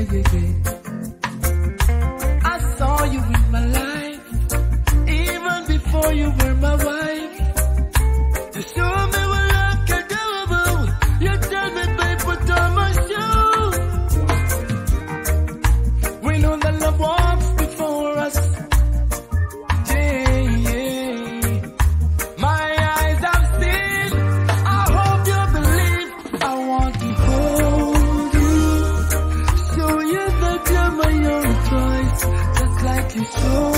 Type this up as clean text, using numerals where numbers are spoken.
yeah, yeah. I saw you in my life, even before you were my wife. You show me what love can do. You tell me, babe, put on my shoes. We know that love walks before us. Yeah, yeah. My eyes have seen. I hope you believe. I want to hold you, show you that you're my own choice, just like you showed.